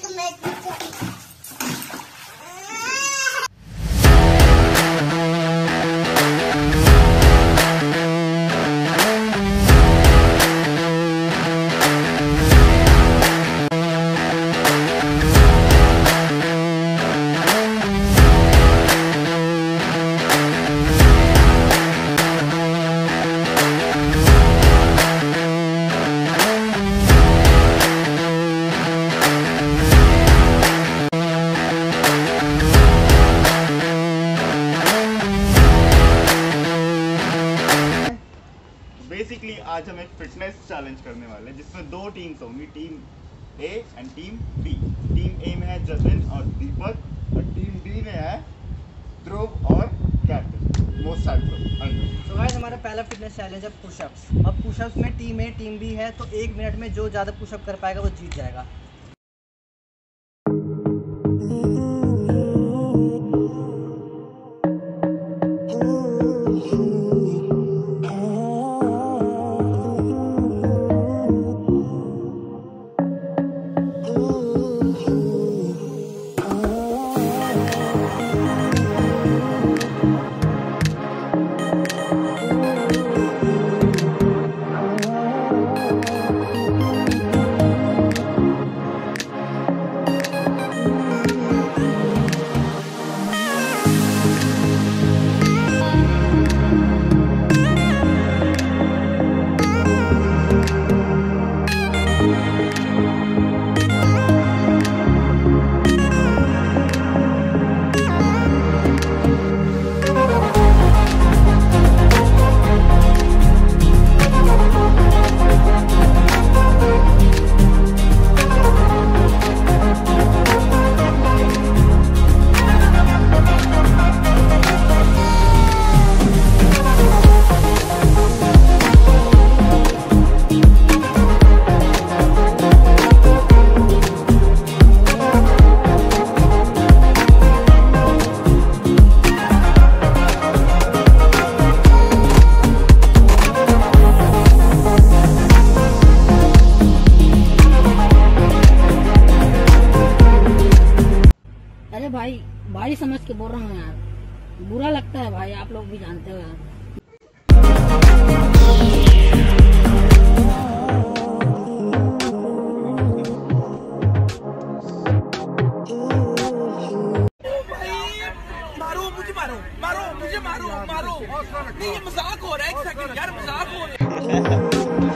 Basically आज हम एक फिटनेस चैलेंज करने वाले हैं जिसमें दो टीम्स होंगी, team A and team B. Team A में है जतिन और दीपक और टीम बी में है ध्रुव और कैप्टन मोस्ट साइड। तो गाइस हमारा पहला फिटनेस चैलेंज है पुशअप्स। अब पुशअप्स में टीम ए टीम बी है, तो 1 मिनट में जो ज़्यादा पुशअप कर पाएगा वो जीत जाएगा। भाई भाई समझ के बोल रहा हूँ यार, बुरा लगता है भाई, आप लोग भी जानते हो यार। मारो मुझे, मारो नहीं, ये मजाक हो रहा है। 1 सेकंड यार, मजाक हो रहा है।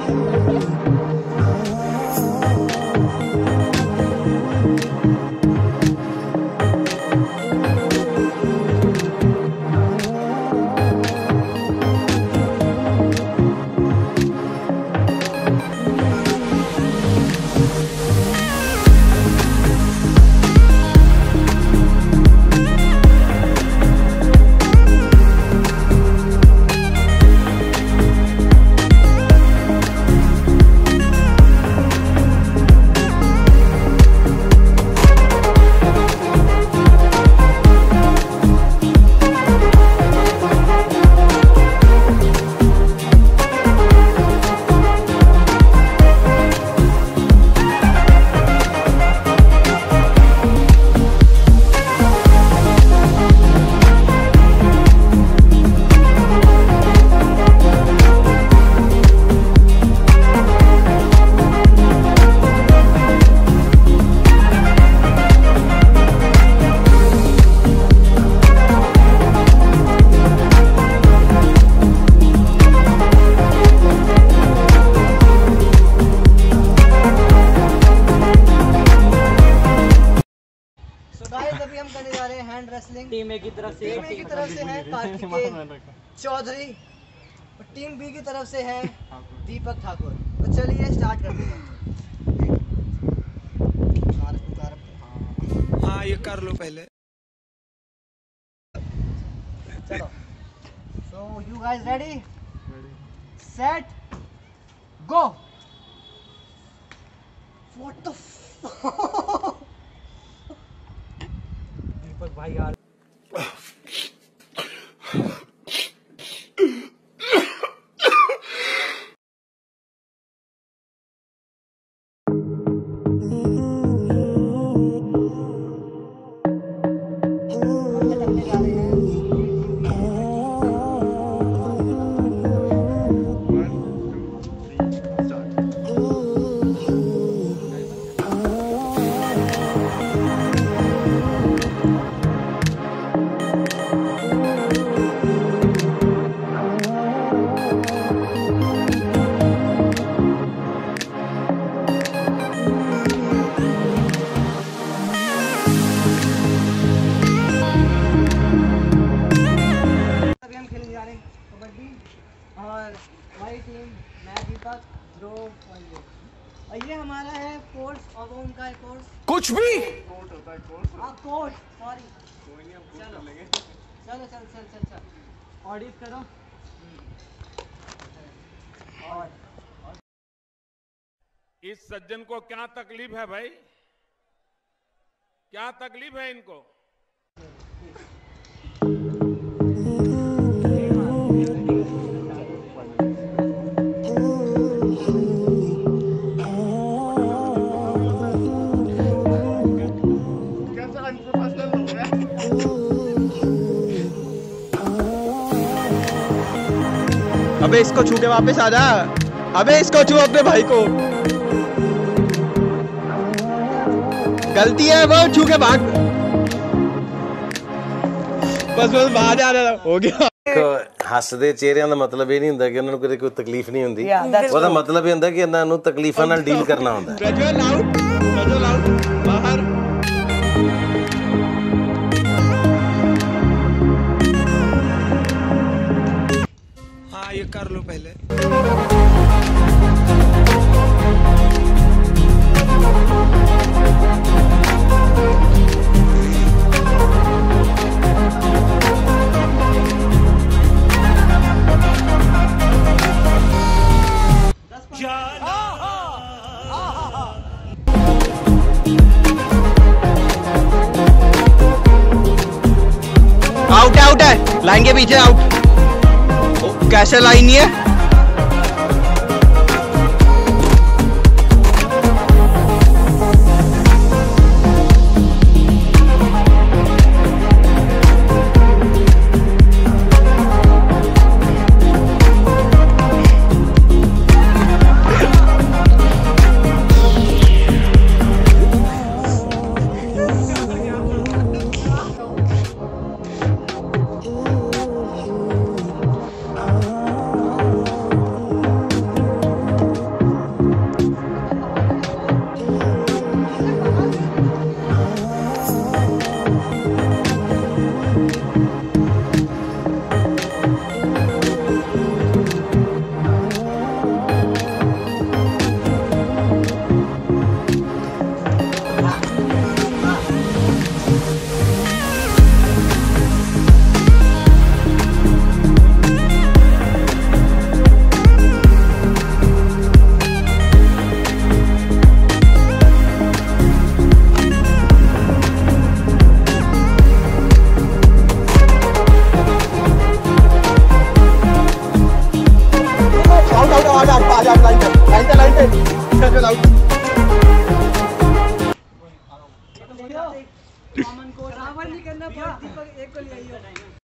अभी हम करने जा रहे हैं हैंड रेसलिंग। टीम ए की तरफ से है कार्तिकेय चौधरी और टीम बी की तरफ से है दीपक ठाकुर। तो चलिए स्टार्ट करते हैं। हाँ ये कर लो पहले। चलो, so you guys ready? Set, go. What the fuck? दीपक भाई यार और हमारी टीम मैं दीपक ध्रुव और ये हमारा है कोर्स और वो उनका है कोर्स। कुछ भी कोर्ट होता है कोर्ट। हाँ कोर्स सॉरी। कोई नहीं, हम कोर्ट चलो कर लेंगे। चलो चल चल चल चल ऑडिट करो। और इस सज्जन को क्या तकलीफ है भाई? क्या तकलीफ है इनको? कैसा अनप्रोफेशनल हो गया? अबे इसको छू के वापस आ जा। अबे इसको छू अपने भाई को। गलती है वो, छू के भाग। बस बाहर आ रहा हो गया। ਹੱਸਦੇ ਚਿਹਰਿਆਂ ਦਾ ਮਤਲਬ ਇਹ ਨਹੀਂ ਹੁੰਦਾ ਕਿ ਉਹਨਾਂ ਨੂੰ ਕੋਈ ਤਕਲੀਫ ਨਹੀਂ ਹੁੰਦੀ। ਉਹਦਾ ਮਤਲਬ ਇਹ ਹੁੰਦਾ ਕਿ ਇਹਨਾਂ ਨੂੰ ਤਕਲੀਫਾਂ ਨਾਲ ਡੀਲ ਕਰਨਾ ਹੁੰਦਾ। प्रज्वल आउट, प्रज्वल आउट, बाहर। हाँ ये कर लो पहले। आउट है, लाइन के पीछे आउट। कैसे लाइन नहीं है? रावण नहीं करना, दीपक एक को ले आइए।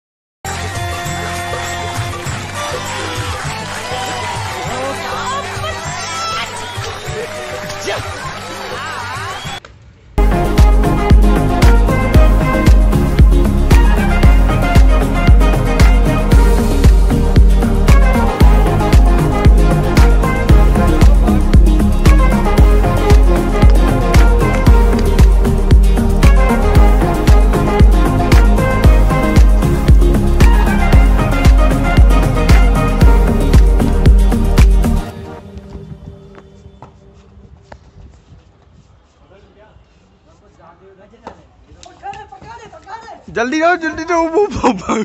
जल्दी जाओ, जल्दी जाओ।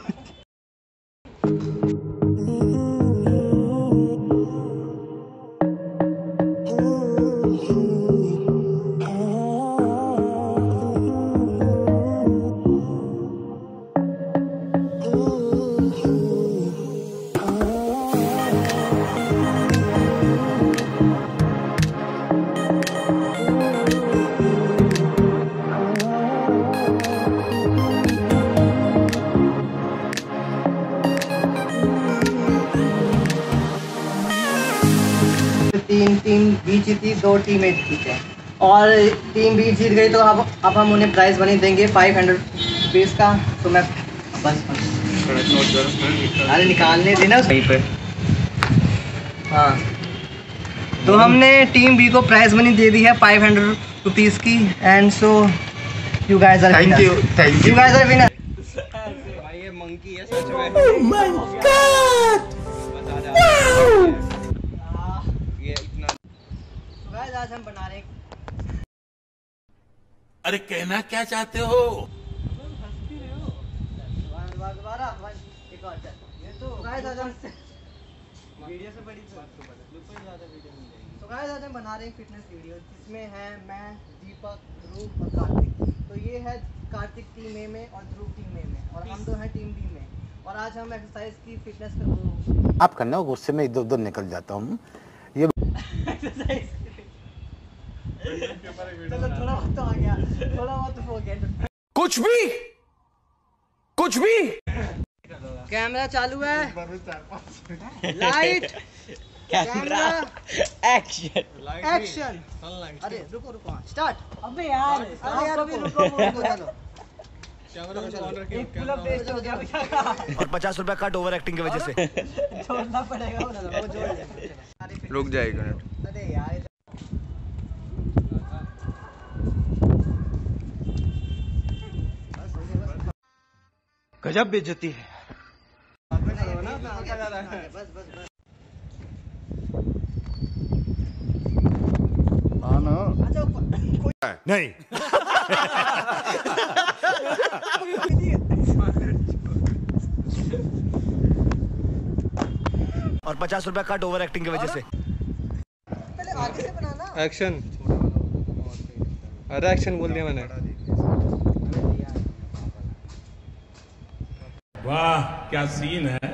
टीम बी जीती, 2 टीम ए जीते और टीम बी जीत गई तो अब हम उन्हें प्राइस बनी देंगे 500 रुपीज़ का। तो मैं बस अरे निकालने देना सही पे। हाँ तो हमने टीम बी को प्राइस मनी दे दी है 500 रुपीज़ की। And so you guys are thank you, thank you. You guys are winner. भाई ये मंकी है सच में। अरे कहना क्या चाहते हो? एक और ये तो वीडियो से बड़ी तो गाइस आज हम बना रहे हैं फिटनेस वीडियो जिसमें है मैं, दीपक, ध्रुव और कार्तिक। तो ये है कार्तिक टीम ए में और ध्रुव टीम ए में और हम दो हैं टीम बी में। और आज हम एक्सरसाइज की फिटनेस कर आप करना गुस्से में इधर उधर निकल जाता हूँ ये एक्सरसाइज चलो थोड़ा बहुत तो आ गया, थोड़ा बहुत हो गया। कुछ भी कैमरा चालू है, लाइट, कैमरा, एक्शन। अरे रुको स्टार्ट। अबे यार अभी रुको चलो। एक पुल-अप टेस्ट हो गया और 50 रुपया कट ओवर एक्टिंग की वजह से छोड़ना पड़ेगा वो जोड़ ले। रुक जाएगा मिनट। अरे यार गजब बेइज्जती है। बस हाँ ना नहीं और 50 रुपया कट ओवर एक्टिंग की वजह से पहले आगे से बनाना। एक्शन। अरे एक्शन बोल दिया मैंने। वाह क्या सीन है।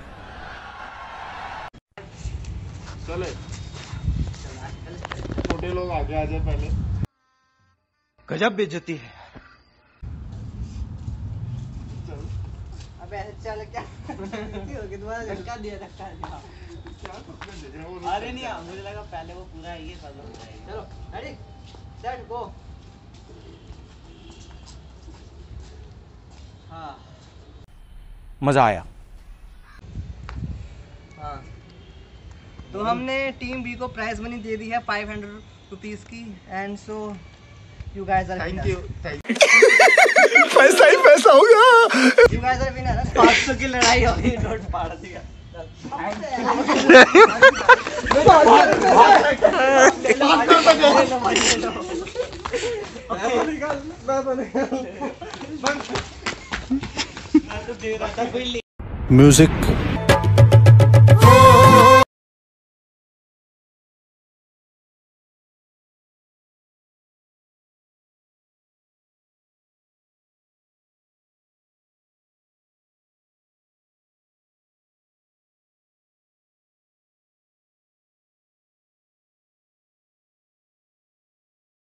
चले छोटे लोग आगे आ जाए पहले। गजब बेइज्जती है। अबे ऐसे चल क्या हो गया, दोबारा धक्का दिया। अरे नहीं मुझे लगा पहले वो पूरा ये खत्म हो जाएगा। चलो रेडी सेट गो। हाँ मजा आया। हाँ तो हमने टीम बी को प्राइस मनी दे दी है 500 रुपीज की and so you guys are thank you पैसा ही पैसा होगा। You guys are winner. 500 की लड़ाई हो गई, नोट फाड़ दिया। म्यूजिक